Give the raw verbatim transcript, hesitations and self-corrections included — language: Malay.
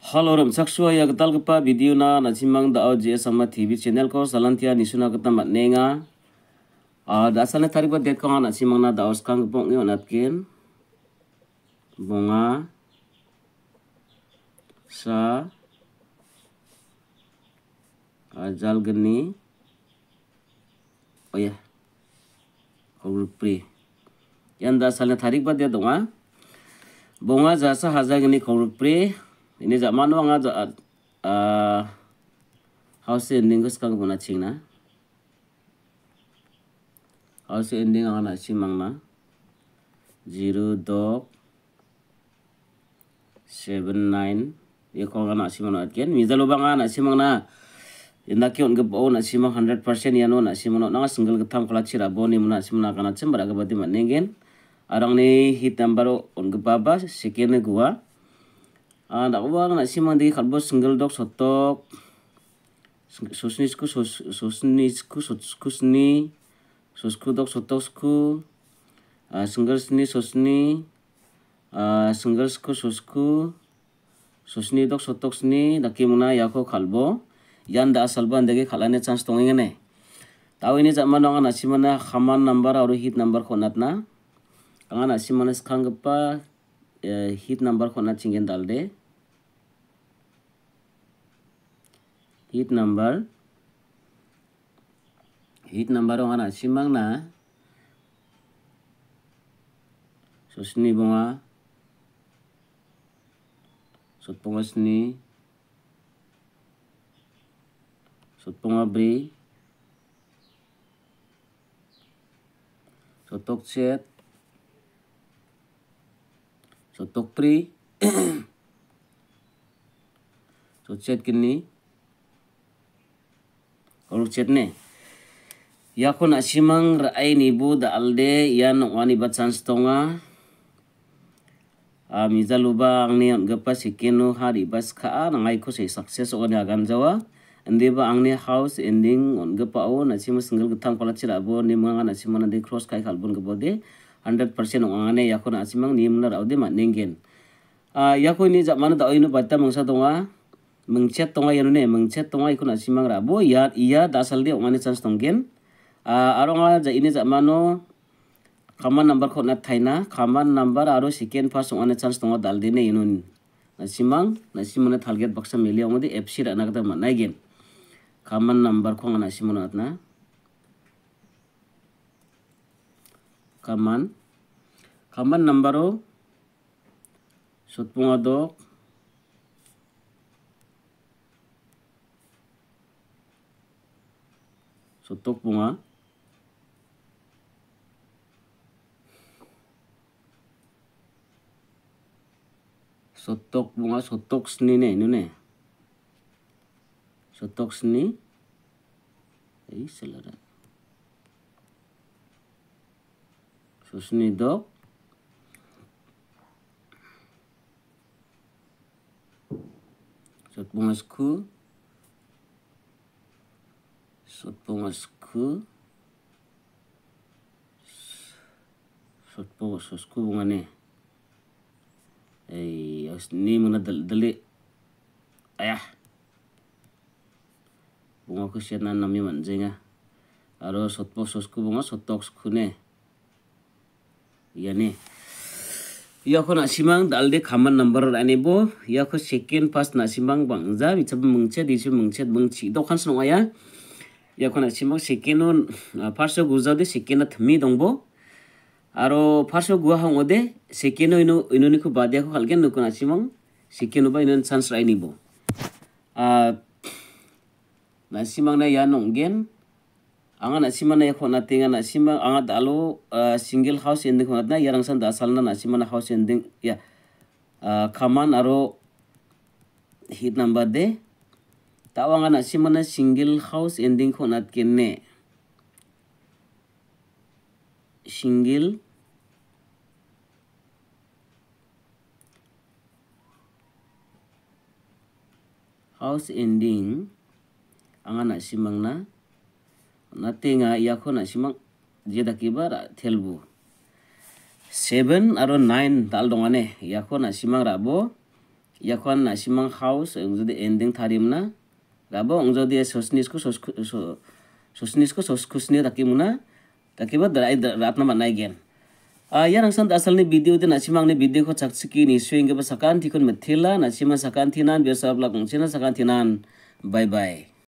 Halo rom saksua ya ketal kepa video na nasimang da audio sama T V channel ko salantia nisuna kata matnenga. Ah da asalnya tarik buat det ko nasimang na da aus kang kepong ngi onatkin. Bunga sa ajal geni. Oh ya. Huruf pri. Yang da asalnya tarik buat det donga. Bunga jasa haja geni huruf pri. Ini zaman wang aja uh, house ending ko sekarang guna cing na house ending ang na simang na zero dot seven nine ya ko na simang na atken mizalo bang na simang na inda kion gebo na simang hundred percent ya no na simang na nga single getam kala chira boni muna simang na kana chembara gabati manengen arang ni hit number on gebaba second gua ah nak uang nak simang di kalbo single dog sotok sosnisku sos sosnisku sosku sni sosku dog sotosku ah single sni sosni ah single sku sosku sosni dog sotok sni nakimuna yako kalbo yanda asal ban dege khalane chance tongengene tahu ini zaman orang nak simana khaman number atau hit number konatna kangan nak simana skanggepa hit number konat cingen dalde hit number hit number orang anak simang na sosni bunga sotponga sni sotponga bri sotok chet sotok pri sochet kini Orang chat ne, ya ko nak simang rai ni bu da alde yan wani batsan stonga, ah mizaluba ang ni gapa sikeno hari bas ka nangai ko say success o ni agan jawa, ande ba ang ni house ending on gapa o na simang single getang pala cira bo ni mga na simang na cross kai kalbun gabo de hundred percent ang ane ya ko nak simang ni mna rau de manengen, ah ya ko ni zaman da oinu batta mangsa tonga. Mengchat tonga yanu ne mengchat tonga ikut nasi mang rabo ya iya dasal dia ongane chance tonggen arong aja ini zamano kaman number ko na thaina kaman number aro second pass ongane chance tonga dalde ne inun nasi mang nasi mang thalget baksa meli ongode fc ra nakata manaigen kaman number ko ngana nasi mang atna kaman kaman numbero sotpunga dok sotok bunga sotok bunga sotok seni ne ini ne sotok seni eh selara sosni dok sot bunga sku sotponga sku sotponga sosku bunga ne eh ni mana dali ayah bunga ko siya na nami manjenga aro sotpo sosku bunga sotok sku ne iya ne iya ko nak simang dalde kaman number ane bo iya ko second pass nak simang bangza bica mengcet disu mengcet mengci dokan senong ayah ya ko na simang sekenon parso guzade sekena thmi dongbo aro parso gua hangode sekeno ino inoni ko badia ko halgen no ko na simang sekeno ba inon chance rai nibo a na simang na ya nonggen anga na simang na ko na tinga na simang anga dalo single house ending ko na yarang san dasal na na simang na house ending ya kaman aro hit number de tawangan na si mana single house ending ko nat kenne single house ending anga na simang na natinga iya ko na simang jeda kibar telbu seven aro nine dal dongane iya ko na simang rabo yakon na simang house ang jodi ending tharim na gabo ang jodi sosnis ko sos sosnis ko sos kusni takimuna takiba dai ratna manai gen a yan ang sant asal ni video din na simang ni video ko chaksiki ni swing ke sakan tikon methila na sima sakan thinan besab la kungchina sakan thinan bye bye.